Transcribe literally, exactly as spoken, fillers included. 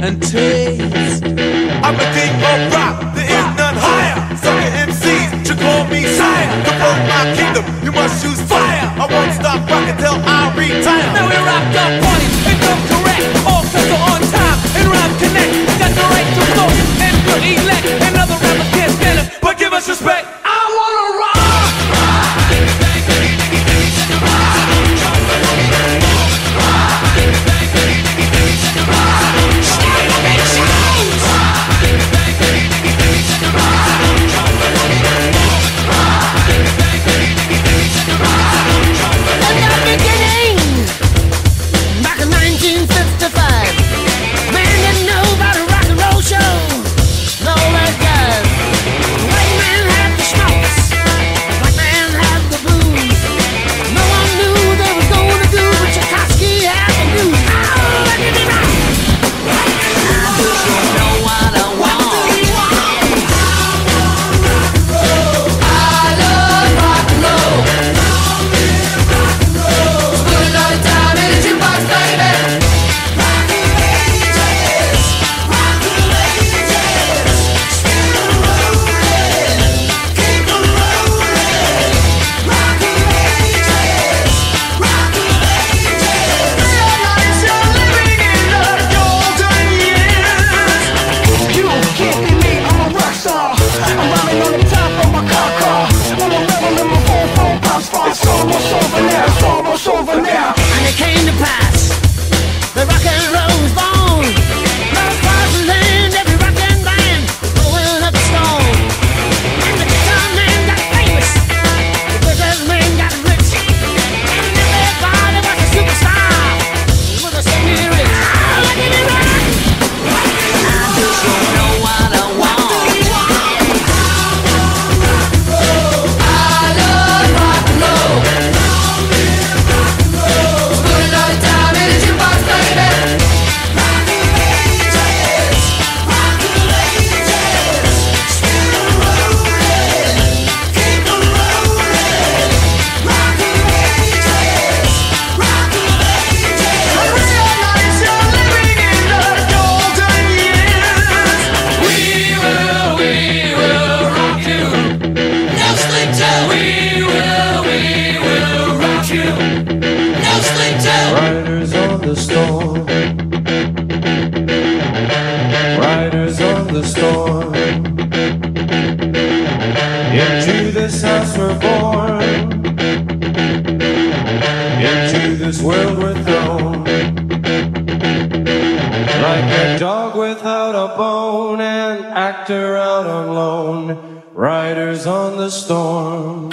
and taste. I'm a king of rock, there is none higher. Sucker M Cs should call me sire. To promote my kingdom, you must choose fire. I won't stop rocking till I retire. Now we rocked up parties and come correct. All sets are on time and rhyme connect. Got the right to vote and will elect. And other rappers can't stand us, but give us respect. I wanna rock. Riders on the storm.